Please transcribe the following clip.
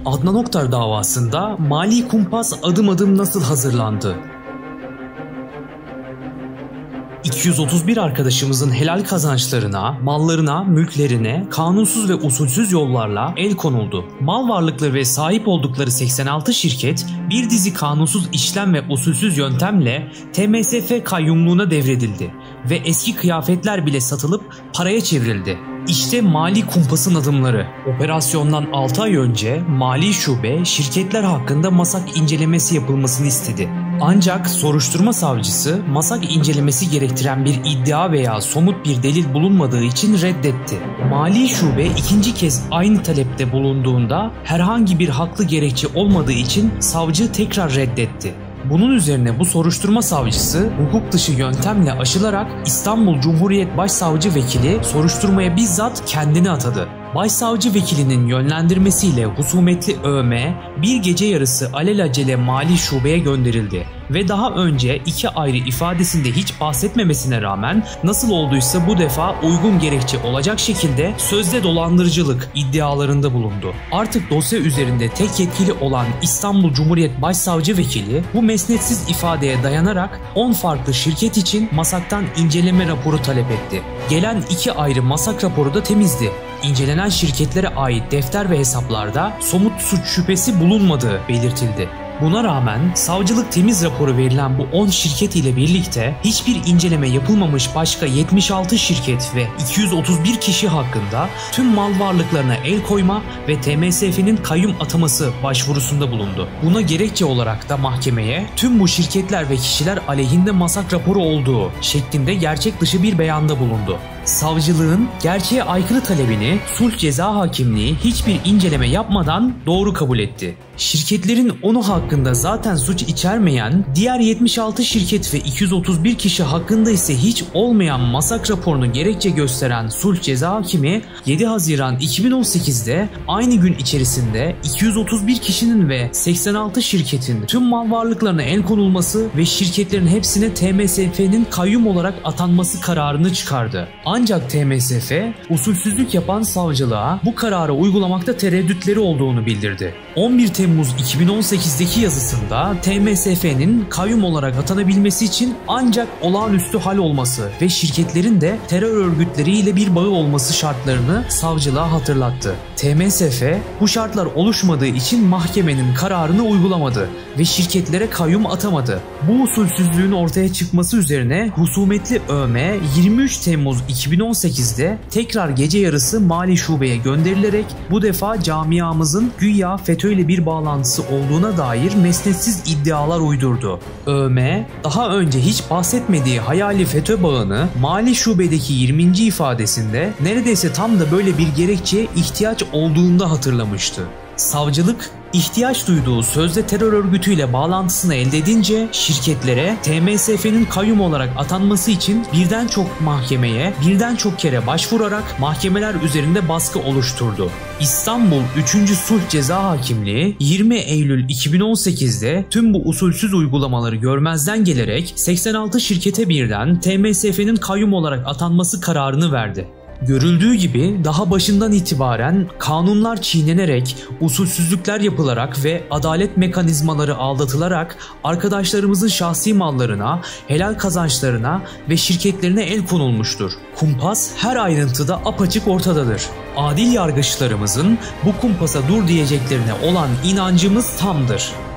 Adnan Oktar davasında mali kumpas adım adım nasıl hazırlandı? 231 arkadaşımızın helal kazançlarına, mallarına, mülklerine kanunsuz ve usulsüz yollarla el konuldu. Mal varlıkları ve sahip oldukları 86 şirket bir dizi kanunsuz işlem ve usulsüz yöntemle TMSF kayyumluğuna devredildi ve eski kıyafetler bile satılıp paraya çevrildi. İşte mali kumpasın adımları. Operasyondan 6 ay önce Mali Şube şirketler hakkında masak incelemesi yapılmasını istedi. Ancak soruşturma savcısı masak incelemesi gerektiren bir iddia veya somut bir delil bulunmadığı için reddetti. Mali Şube ikinci kez aynı talepte bulunduğunda herhangi bir haklı gerekçe olmadığı için savcı tekrar reddetti. Bunun üzerine bu soruşturma savcısı hukuk dışı yöntemle aşılarak İstanbul Cumhuriyet Başsavcı Vekili soruşturmaya bizzat kendini atadı. Başsavcı vekilinin yönlendirmesiyle husumetli ÖM bir gece yarısı alelacele Mali Şube'ye gönderildi ve daha önce iki ayrı ifadesinde hiç bahsetmemesine rağmen nasıl olduysa bu defa uygun gerekçe olacak şekilde sözde dolandırıcılık iddialarında bulundu. Artık dosya üzerinde tek yetkili olan İstanbul Cumhuriyet Başsavcı Vekili bu mesnetsiz ifadeye dayanarak 10 farklı şirket için masaktan inceleme raporu talep etti. Gelen iki ayrı masak raporu da temizdi. İncelenen şirketlere ait defter ve hesaplarda somut suç şüphesi bulunmadığı belirtildi. Buna rağmen savcılık temiz raporu verilen bu 10 şirket ile birlikte hiçbir inceleme yapılmamış başka 76 şirket ve 231 kişi hakkında tüm mal varlıklarına el koyma ve TMSF'nin kayyum ataması başvurusunda bulundu. Buna gerekçe olarak da mahkemeye tüm bu şirketler ve kişiler aleyhinde masak raporu olduğu şeklinde gerçek dışı bir beyanda bulundu. Savcılığın gerçeğe aykırı talebini sulh ceza hakimliği hiçbir inceleme yapmadan doğru kabul etti. Şirketlerin 10'u hakkında zaten suç içermeyen diğer 76 şirket ve 231 kişi hakkında ise hiç olmayan masak raporunu gerekçe gösteren sulh ceza hakimi 7 Haziran 2018'de aynı gün içerisinde 231 kişinin ve 86 şirketin tüm mal varlıklarına el konulması ve şirketlerin hepsine TMSF'nin kayyum olarak atanması kararını çıkardı. Ancak TMSF usulsüzlük yapan savcılığa bu kararı uygulamakta tereddütleri olduğunu bildirdi. 11 Temmuz 2018'deki yazısında TMSF'nin kayyum olarak atanabilmesi için ancak olağanüstü hal olması ve şirketlerin de terör örgütleriyle bir bağı olması şartlarını savcılığa hatırlattı. TMSF bu şartlar oluşmadığı için mahkemenin kararını uygulamadı ve şirketlere kayyum atamadı. Bu usulsüzlüğün ortaya çıkması üzerine husumetli ÖM 23 Temmuz 2018'de tekrar gece yarısı Mali Şube'ye gönderilerek bu defa camiamızın güya FETÖ'yle bir bağlantısı olduğuna dair mesnetsiz iddialar uydurdu. ÖM daha önce hiç bahsetmediği hayali FETÖ bağını Mali Şube'deki 20. ifadesinde neredeyse tam da böyle bir gerekçeye ihtiyaç olduğunda hatırlamıştı. Savcılık ihtiyaç duyduğu sözde terör örgütüyle bağlantısını elde edince şirketlere TMSF'nin kayyum olarak atanması için birden çok mahkemeye birden çok kere başvurarak mahkemeler üzerinde baskı oluşturdu. İstanbul 3. Sulh Ceza Hakimliği 20 Eylül 2018'de tüm bu usulsüz uygulamaları görmezden gelerek 86 şirkete birden TMSF'nin kayyum olarak atanması kararını verdi. Görüldüğü gibi daha başından itibaren kanunlar çiğnenerek, usulsüzlükler yapılarak ve adalet mekanizmaları aldatılarak arkadaşlarımızın şahsi mallarına, helal kazançlarına ve şirketlerine el konulmuştur. Kumpas her ayrıntıda apaçık ortadadır. Adil yargıçlarımızın bu kumpasa dur diyeceklerine olan inancımız tamdır.